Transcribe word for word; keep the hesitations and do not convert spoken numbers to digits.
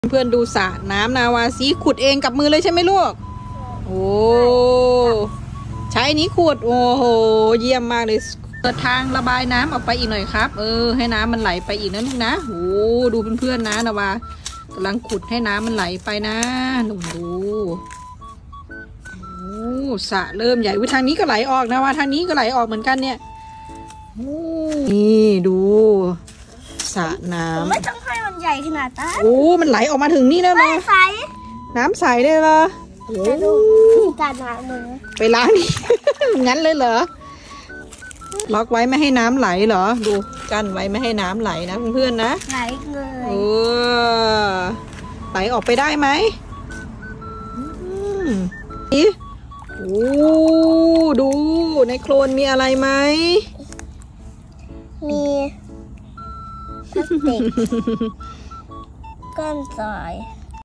เพื่อนดูสระน้ำนาวาซีขุดเองกับมือเลยใช่ไหมลูกโอ้ใช้นี้ขุดโอ้โหเยี่ยมมากเลยเปิดทางระบายน้ำออกไปอีกหน่อยครับเออให้น้ำมันไหลไปอีกนะลูกนะโอ้ดูเพื่อนๆนะนาวากำลังขุดให้น้ำมันไหลไปนะดูดูโอ้สระเริ่มใหญ่วิทางนี้ก็ไหลออกนะว่าทางนี้ก็ไหลออกเหมือนกันเนี่ยนี่ดูสระน้ำไม่ต้องให้มันใหญ่ขนาดนั้นโอ้มันไหลออกมาถึงนี่แล้วเหรอใสน้ำใสเลยเหรอจะดูการล้างมือไปล้างนี่ งั้นเลยเหรอล็อกไว้ไม่ให้น้ำไหลเหรอดูกั้นไว้ไม่ให้น้ำไหลนะเพื่อนๆนะไหลเลยโอ้ไหลออกไปได้ไหมอีโอ้ดูในโคลนมีอะไรไหมมีพลาสติกก้อนทราย